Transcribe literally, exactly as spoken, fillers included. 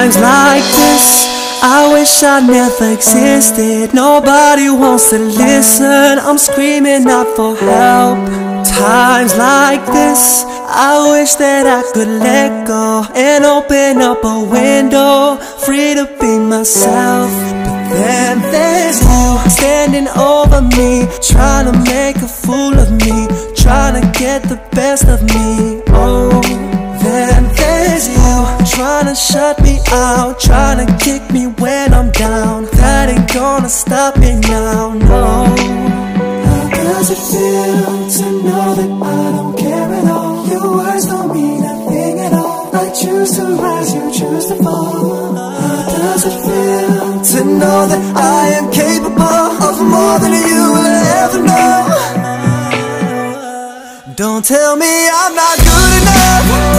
Times like this, I wish I never existed. Nobody wants to listen, I'm screaming out for help. Times like this, I wish that I could let go and open up a window, free to be myself. But then there's you standing over me, trying to make a fool of me, trying to get the best of me. Oh, then there's you trying to shut me out, trying to kick me when I'm down. That ain't gonna stop me now, no. How does it feel to know that I don't care at all? Your words don't mean a thing at all. I choose to rise, you choose to fall. How does it feel to know that I am capable of more than you will ever know? Don't tell me I'm not good enough.